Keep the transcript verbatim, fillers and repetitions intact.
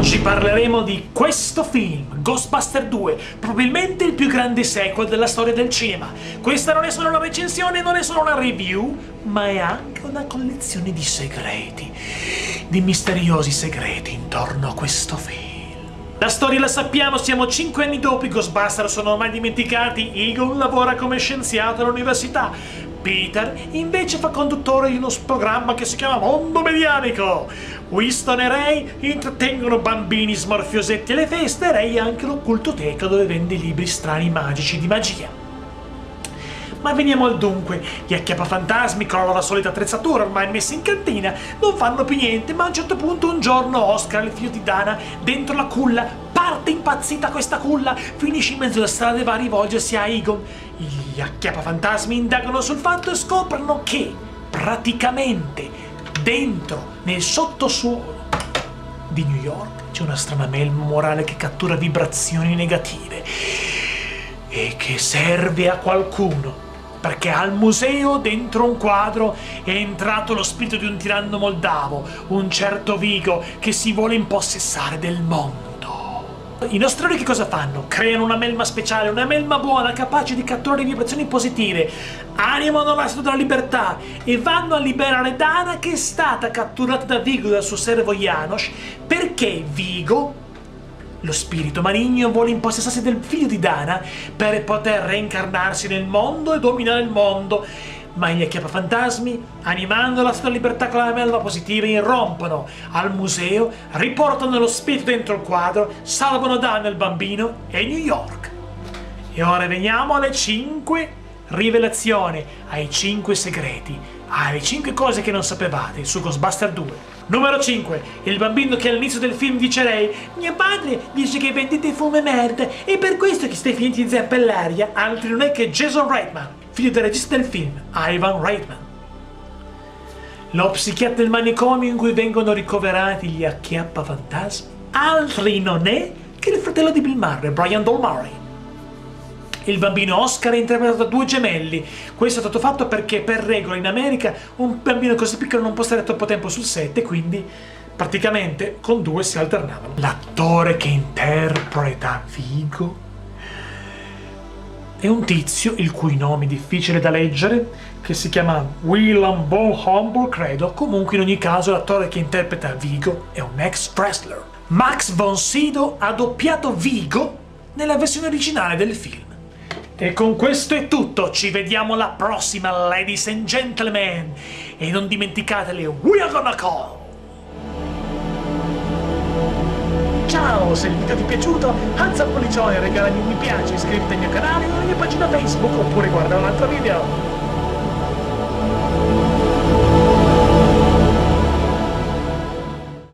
Oggi parleremo di questo film, Ghostbusters due, probabilmente il più grande sequel della storia del cinema. Questa non è solo una recensione, non è solo una review, ma è anche una collezione di segreti, di misteriosi segreti intorno a questo film. La storia la sappiamo, siamo cinque anni dopo, i Ghostbusters sono ormai dimenticati, Egon lavora come scienziato all'università, Peter invece fa conduttore di uno programma che si chiama Mondo Medianico. Winston e Ray intrattengono bambini smorfiosetti alle feste e Ray ha anche l'occultoteca dove vende libri strani magici di magia. Ma veniamo al dunque, gli acchiappafantasmi con la loro solita attrezzatura ormai messi in cantina non fanno più niente, ma a un certo punto un giorno Oscar, il figlio di Dana, dentro la culla, parte impazzita questa culla, finisce in mezzo alla strada e va a rivolgersi a Egon. Gli acchiappafantasmi indagano sul fatto e scoprono che, praticamente, dentro, nel sottosuolo di New York, c'è una strana melma morale che cattura vibrazioni negative e che serve a qualcuno. Perché al museo, dentro un quadro, è entrato lo spirito di un tiranno moldavo, un certo Vigo, che si vuole impossessare del mondo. I nostri eroi che cosa fanno? Creano una melma speciale, una melma buona, capace di catturare vibrazioni positive, animano la Statua della Libertà e vanno a liberare Dana, che è stata catturata da Vigo e dal suo servo Janos, perché Vigo, lo spirito maligno, vuole impossessarsi del figlio di Dana per poter reincarnarsi nel mondo e dominare il mondo. Ma gli acchiappafantasmi, animando la sua libertà con la melma positiva, irrompono al museo, riportano lo spirito dentro il quadro, salvano Dana, il bambino, e New York. E ora veniamo alle cinque rivelazioni, ai cinque segreti, alle cinque cose che non sapevate su Ghostbusters due. Numero cinque. Il bambino che all'inizio del film dice a Ray: mio padre dice che vendete fumo e merda e per questo che stai finendo di zappell'aria, altro non è che Jason Reitman, figlio del regista del film, Ivan Reitman. Lo psichiatra del manicomio in cui vengono ricoverati gli acchiappafantasmi, altri non è che il fratello di Bill Murray, Brian Doyle Murray. Il bambino Oscar è interpretato da due gemelli. Questo è stato fatto perché per regola in America un bambino così piccolo non può stare troppo tempo sul set e quindi praticamente con due si alternavano. L'attore che interpreta Vigo è un tizio il cui nome è difficile da leggere, che si chiama Willem von Humboldt, credo. Comunque in ogni caso l'attore che interpreta Vigo è un ex wrestler. Max von Sydow ha doppiato Vigo nella versione originale del film. E con questo è tutto, ci vediamo alla prossima, ladies and gentlemen, e non dimenticatele, we are gonna call! Ciao, se il video ti è piaciuto, alza il pollicione, regalami un mi piace, iscriviti al mio canale o alla mia pagina Facebook, oppure guarda un altro video!